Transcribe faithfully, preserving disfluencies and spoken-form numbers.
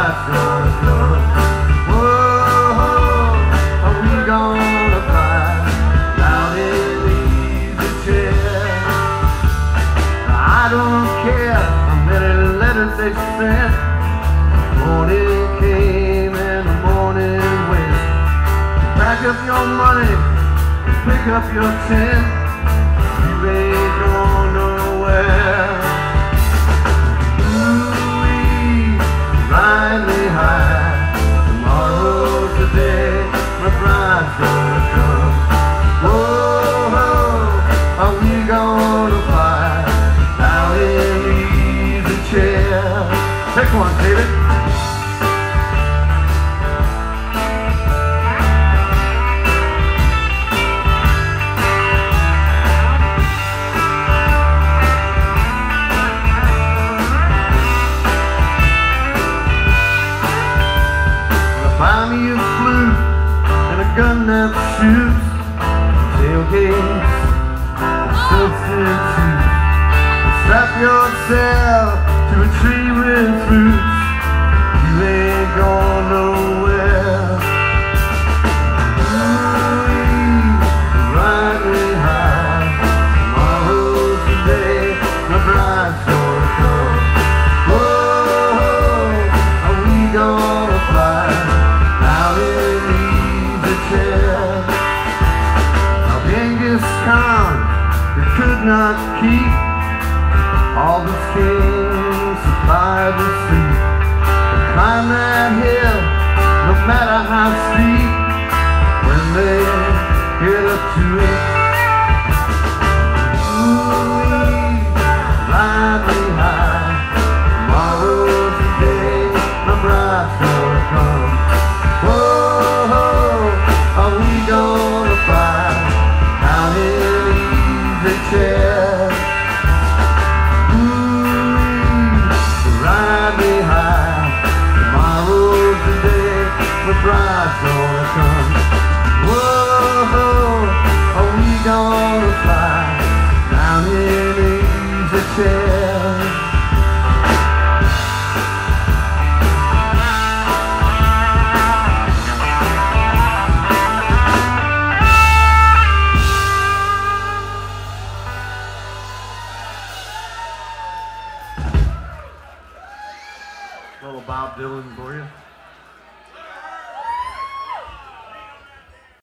bride's gonna come. Whoa, are we gonna fly out in the easy chair? I don't care how many letters they sent. Morning came and the morning went. Pack up your money, pick up your tent. You ain't going nowhere. Ooh-wee, ride me high. Tomorrow's the day my bride's gonna come. Whoa, are we gonna fly out in the easy chair? Take one, David. Buy me a flute and a gun that shoots, tailgates and substitutes. Strap yourself to a tree with fruits. You ain't going nowhere. Ooh-wee, ride me high. Tomorrow's the day my bride's gonna come. Whoa, are we gonna fly out in the easy chair? Now Genghis Khan, they could not keep all the kings supplied with sleep. They climb that hill, no matter how steep, when they get up to it. Ooh-wee, ride me high. Tomorrow's the day my bride's gonna come. Whoa, are we gonna fly out in the easy chair? The bride's gonna come. Whoa, are we gonna fly down in the easy chair? A little Bob Dylan for you.